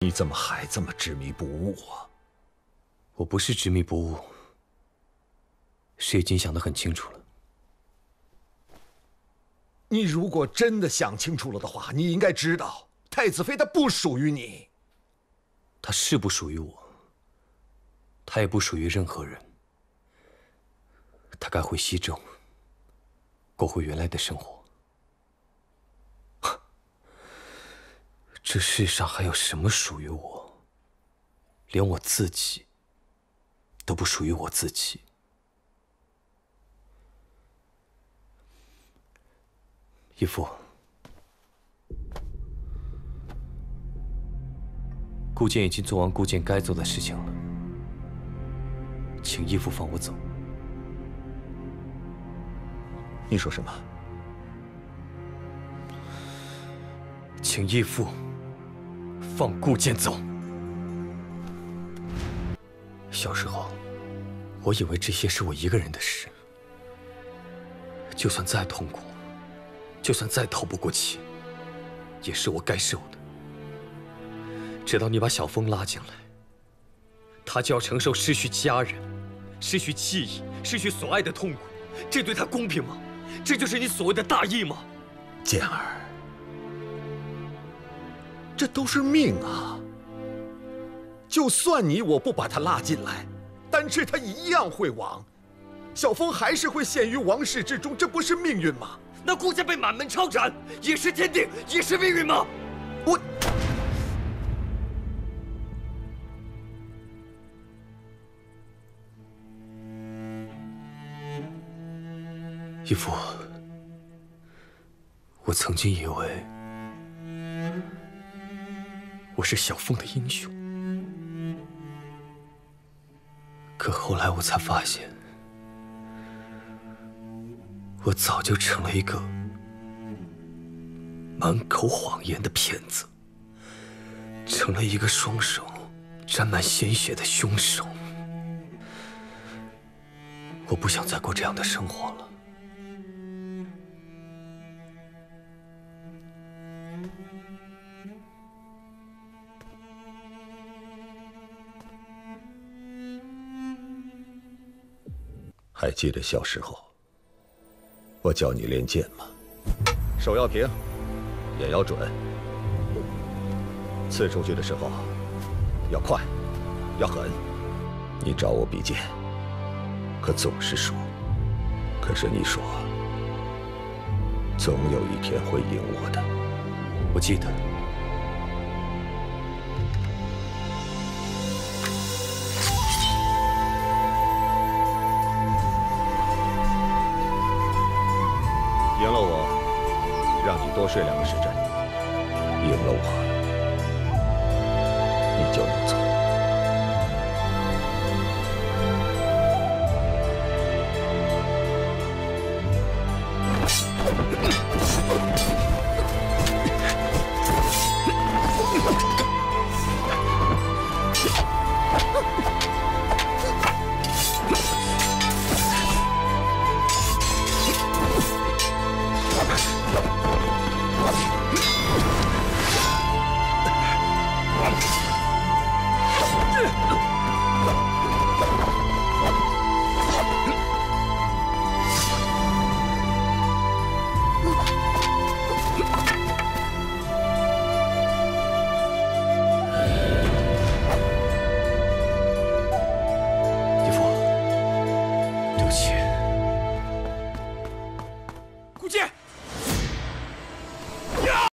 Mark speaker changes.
Speaker 1: 你怎么还这么执迷不悟啊？
Speaker 2: 我不是执迷不悟，是已经想得很清楚了。
Speaker 1: 你如果真的想清楚了的话，你应该知道，太子妃她不属于你。
Speaker 2: 她是不属于我，她也不属于任何人。她该回西郑，过回原来的生活。这世上还有什么属于我？连我自己都不属于我自己。义父，顾剑已经做完顾剑该做的事情了，请义父放我走。
Speaker 1: 你说什么？
Speaker 2: 请义父放顾剑走。小时候，我以为这些是我一个人的事，就算再痛苦，就算再透不过气，也是我该受的。直到你把小风拉进来，他就要承受失去家人、失去记忆、失去所爱的痛苦，这对他公平吗？这就是你所谓的大义吗？
Speaker 1: 剑儿，这都是命啊！就算你我不把他拉进来，但是他一样会亡，小风还是会陷于王室之中，这不是命运吗？
Speaker 2: 那顾家被满门抄斩，也是天定，也是命运吗？
Speaker 1: 我，
Speaker 2: 义父，我曾经以为我是小凤的英雄，可后来我才发现，我早就成了一个满口谎言的骗子，成了一个双手沾满鲜血的凶手。我不想再过这样的生活了。
Speaker 1: 还记得小时候，我教你练剑吗？手要平，眼要准，刺出去的时候要快，要狠。你找我比剑，可总是输。可是你说，总有一天会赢我的。
Speaker 2: 我记得。
Speaker 1: 赢了我，让你多睡2个时辰；赢了我，你就能走。
Speaker 2: 顾剑。